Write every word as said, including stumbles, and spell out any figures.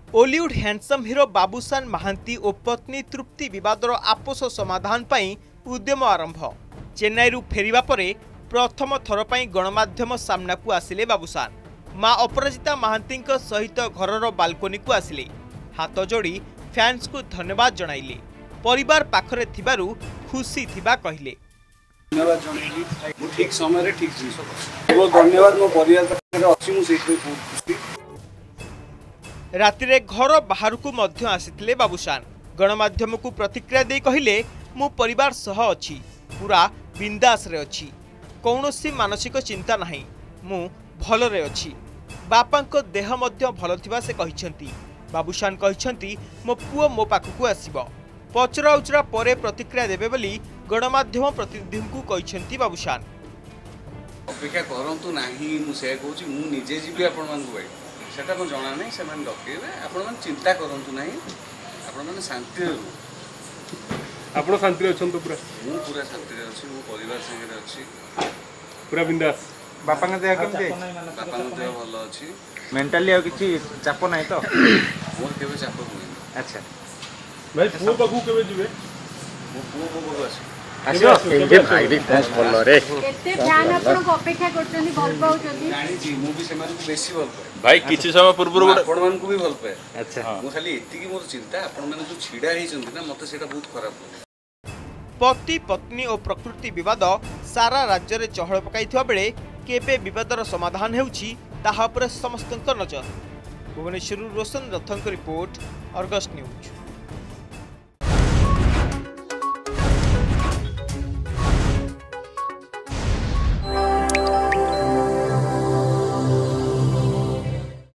Ollywood handsome hero Babushan Mohanty और पत्नी तृप्ति विवादर आपोष समाधान पाई उद्यम आरंभ। चेन्नई फेरिबा परे प्रथम थर पाई गणमाध्यम सामना को आसिले बाबूसान। मां अपराजिता महांती सहित घरर बालकोनी को आसिले, हाथ जोड़ी फैंस को धन्यवाद जणाइले। परिवार पाखरे थिबारु खुशी थिबा कहिले। धन्यवाद जणाइली, मु ठीक समय रे ठीक जिनिस कर। बहुत धन्यवाद, मो परिवार पाखरे अछि, मु सेहि खुशी। रातिरे घर बाहर को मध्य आसिथिले बाबूसान। गणमाध्यम को प्रतिक्रिया दे कहिले, मु परिवार सह अछि, पूरा बिंदास रे अछि, कौनसी मानसिक चिंता नाही, मु भल रे अछि। बापा को देह मध्य भल थिबा से कहिसंती। बाबूसान कहिसंती मो पुओ मो पाखकु आसीबो। पचरा उचरा परे प्रतिक्रिया देबे बोली गणमाध्यम प्रतिनिधि को कहिसंती बाबूसान। अपेक्षा करंतु नाही, मु से कहूची, मु निजे जीबी आपण मान को सेटा को जणा नै, से मान डकेबे। आपण मान चिंता करंतु नाही, आपण मान शांति रे आपण शांति रे अछन तो पूरा। मु पूरा शांति रे अछि, मु परिवार संगे रे अछि, पूरा बिंदास। बापा का देह केमते? बापा का देह भल अछि। मेंटली आ किछि चाप नाही तो? मोर केबे चाप नै। अच्छा भाई पुओ बगु केबे जिवे? मु पुओ बगु अछि। आसियो एजे भाई रे कौन बोल रे? केते ध्यान आपण को अपेक्षा करछनी, भल पाउछनी? जानि जी, मु भी सेमान को बेसी भल पाए भाई। किछि समय पूर्व आपण मान को भी भल पाए। अच्छा मु खाली एति की मोर चिंता, आपण माने जो छिडा ही चंदी ना, मते सेटा बहुत खराब लागे। पति पत्नी और प्रकृति विवाद सारा राज्य में चहल पकाइथिबा बेले केबे विवादर समाधान हेउछि ताहा पर समस्तक नजर। भुवनेश्वर रोशन रथंक रिपोर्ट, अर्गस न्यूज।